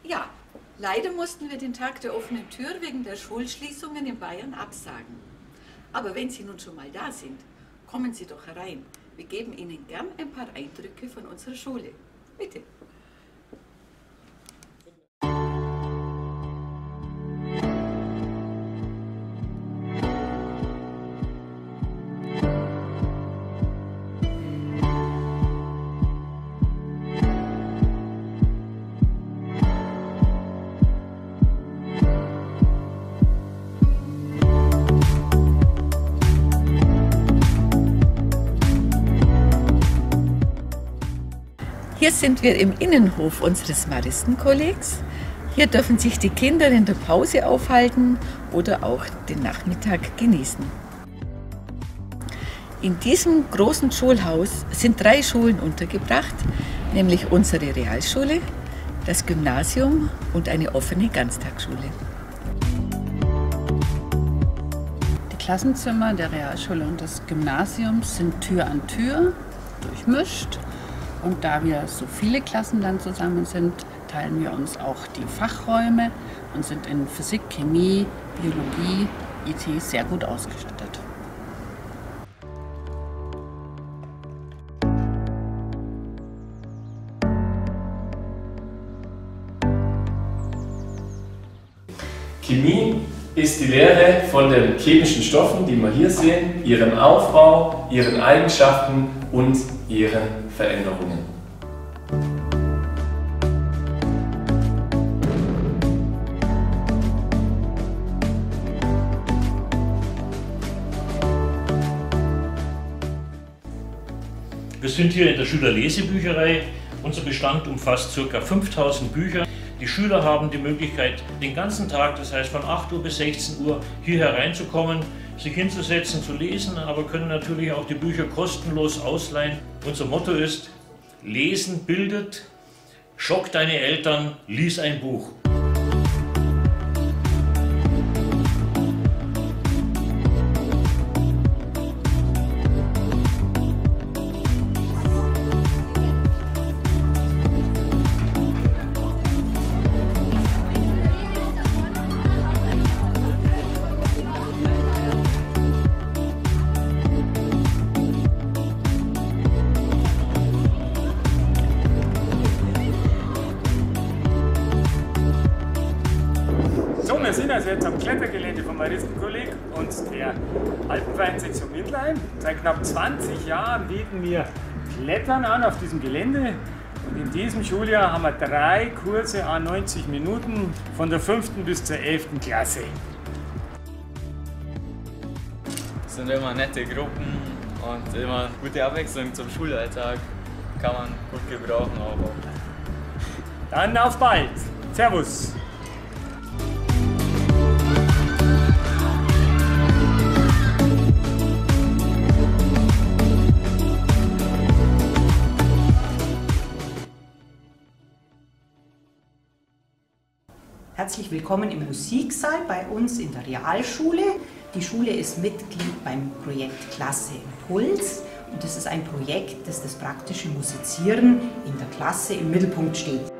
Ja, leider mussten wir den Tag der offenen Tür wegen der Schulschließungen in Bayern absagen. Aber wenn Sie nun schon mal da sind, kommen Sie doch herein. Wir geben Ihnen gern ein paar Eindrücke von unserer Schule. Bitte. Hier sind wir im Innenhof unseres Maristenkollegs. Hier dürfen sich die Kinder in der Pause aufhalten oder auch den Nachmittag genießen. In diesem großen Schulhaus sind 3 Schulen untergebracht, nämlich unsere Realschule, das Gymnasium und eine offene Ganztagsschule. Die Klassenzimmer der Realschule und des Gymnasiums sind Tür an Tür durchmischt. Und da wir so viele Klassen dann zusammen sind, teilen wir uns auch die Fachräume und sind in Physik, Chemie, Biologie, IT sehr gut ausgestattet. Chemie ist die Lehre von den chemischen Stoffen, die wir hier sehen, ihrem Aufbau, ihren Eigenschaften und ihren Veränderungen. Wir sind hier in der Schülerlesebücherei. Unser Bestand umfasst ca. 5000 Bücher. Die Schüler haben die Möglichkeit, den ganzen Tag, das heißt von 8 Uhr bis 16 Uhr, hier hereinzukommen, sich hinzusetzen, zu lesen, aber können natürlich auch die Bücher kostenlos ausleihen. Unser Motto ist: Lesen bildet, schock deine Eltern, lies ein Buch. Wir sind also jetzt am Klettergelände vom Maristenkolleg und der Alpenvereinssektion Mindlheim. Seit knapp 20 Jahren bieten wir Klettern an auf diesem Gelände. Und in diesem Schuljahr haben wir 3 Kurse an 90 Minuten von der 5. bis zur 11. Klasse. Es sind immer nette Gruppen und immer gute Abwechslung zum Schulalltag. Kann man gut gebrauchen auch. Dann auf bald. Servus. Herzlich willkommen im Musiksaal bei uns in der Realschule. Die Schule ist Mitglied beim Projekt Klasse Impuls und das ist ein Projekt, das das praktische Musizieren in der Klasse im Mittelpunkt steht.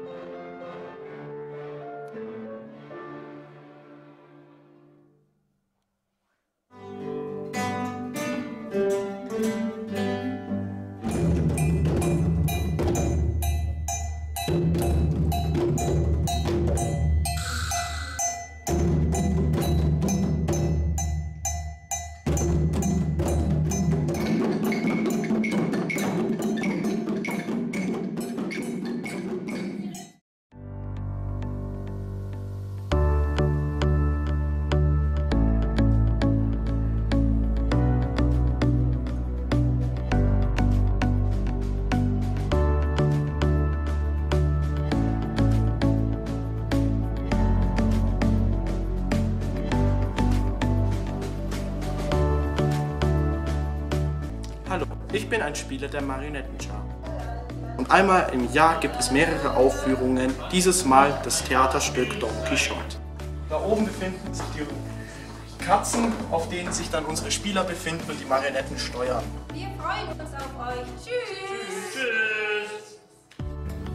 Hallo, ich bin ein Spieler der Marionettenschar. Und einmal im Jahr gibt es mehrere Aufführungen, dieses Mal das Theaterstück Don Quixote. Da oben befinden sich die Katzen, auf denen sich dann unsere Spieler befinden und die Marionetten steuern. Wir freuen uns auf euch. Tschüss! Tschüss!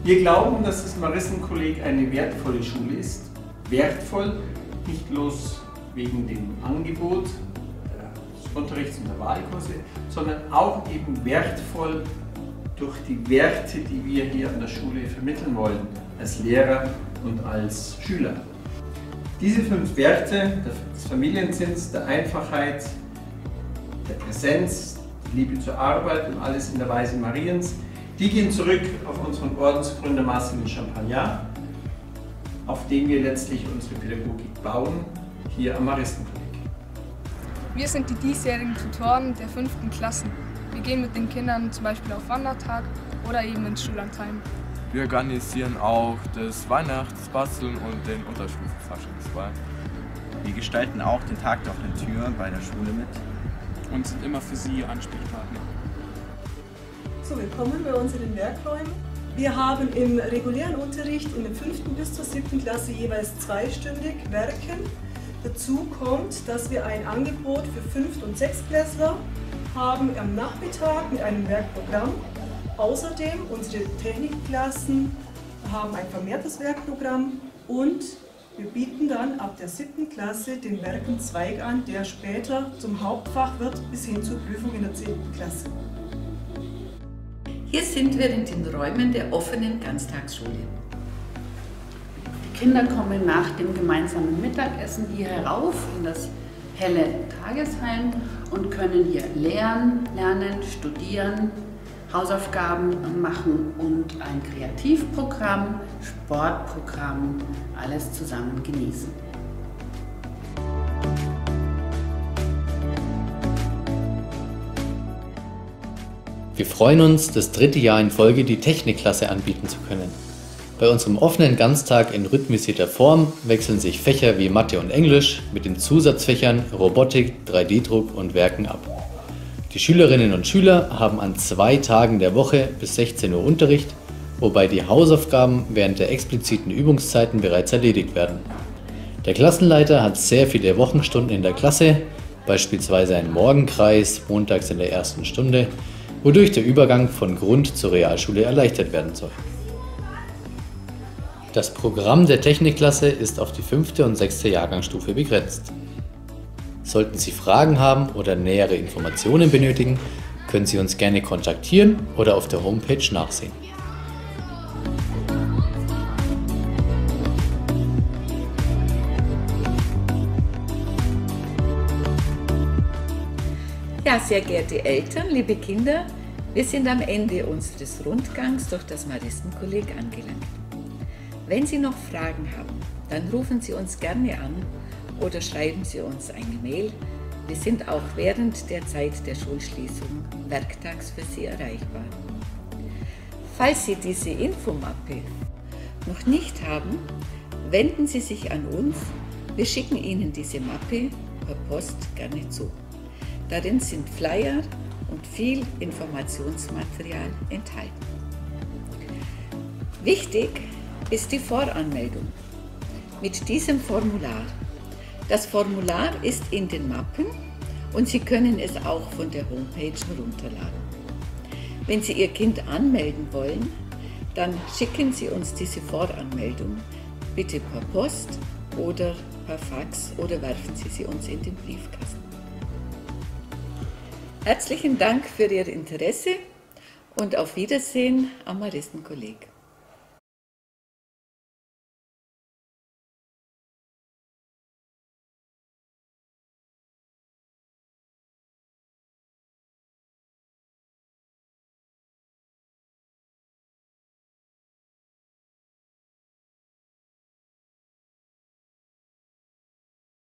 Wir glauben, dass das Maristenkolleg eine wertvolle Schule ist. Wertvoll nicht bloß wegen dem Angebot des Unterrichts und der Wahlkurse, sondern auch eben wertvoll durch die Werte, die wir hier an der Schule vermitteln wollen, als Lehrer und als Schüler. Diese 5 Werte des Familiensinns, der Einfachheit, der Präsenz, die Liebe zur Arbeit und alles in der Weise Mariens, die gehen zurück auf unseren Ordensgründer Marcel de Champagnat, auf dem wir letztlich unsere Pädagogik bauen, hier am Maristenkolleg. Wir sind die diesjährigen Tutoren der 5. Klassen. Wir gehen mit den Kindern zum Beispiel auf Wandertag oder eben ins Schullandheim. Wir organisieren auch das Weihnachtsbasteln und den Unterstufenfaschingsball. Wir gestalten auch den Tag der offenen Tür bei der Schule mit. Und sind immer für Sie Ansprechpartner. So, willkommen bei unseren Werkräumen. Wir haben im regulären Unterricht in der 5. bis zur 7. Klasse jeweils 2-stündig Werken. Dazu kommt, dass wir ein Angebot für 5. und 6. Klässler haben am Nachmittag mit einem Werkprogramm. Außerdem unsere Technikklassen haben ein vermehrtes Werkprogramm und wir bieten dann ab der 7. Klasse den Werkenzweig an, der später zum Hauptfach wird, bis hin zur Prüfung in der 10. Klasse. Hier sind wir in den Räumen der offenen Ganztagsschule. Die Kinder kommen nach dem gemeinsamen Mittagessen hier herauf in das helle Tagesheim und können hier lernen, studieren, Hausaufgaben machen und ein Kreativprogramm, Sportprogramm, alles zusammen genießen. Wir freuen uns, das 3. Jahr in Folge die Technikklasse anbieten zu können. Bei unserem offenen Ganztag in rhythmisierter Form wechseln sich Fächer wie Mathe und Englisch mit den Zusatzfächern Robotik, 3D-Druck und Werken ab. Die Schülerinnen und Schüler haben an 2 Tagen der Woche bis 16 Uhr Unterricht, wobei die Hausaufgaben während der expliziten Übungszeiten bereits erledigt werden. Der Klassenleiter hat sehr viele Wochenstunden in der Klasse, beispielsweise einen Morgenkreis montags in der 1. Stunde, wodurch der Übergang von Grund- zur Realschule erleichtert werden soll. Das Programm der Technikklasse ist auf die 5. und 6. Jahrgangsstufe begrenzt. Sollten Sie Fragen haben oder nähere Informationen benötigen, können Sie uns gerne kontaktieren oder auf der Homepage nachsehen. Ja, sehr geehrte Eltern, liebe Kinder, wir sind am Ende unseres Rundgangs durch das Maristenkolleg angelangt. Wenn Sie noch Fragen haben, dann rufen Sie uns gerne an oder schreiben Sie uns eine Mail. Wir sind auch während der Zeit der Schulschließung werktags für Sie erreichbar. Falls Sie diese Infomappe noch nicht haben, wenden Sie sich an uns. Wir schicken Ihnen diese Mappe per Post gerne zu. Darin sind Flyer und viel Informationsmaterial enthalten. Wichtig ist die Voranmeldung mit diesem Formular. Das Formular ist in den Mappen und Sie können es auch von der Homepage herunterladen. Wenn Sie Ihr Kind anmelden wollen, dann schicken Sie uns diese Voranmeldung bitte per Post oder per Fax oder werfen Sie sie uns in den Briefkasten. Herzlichen Dank für Ihr Interesse und auf Wiedersehen am Maristenkolleg.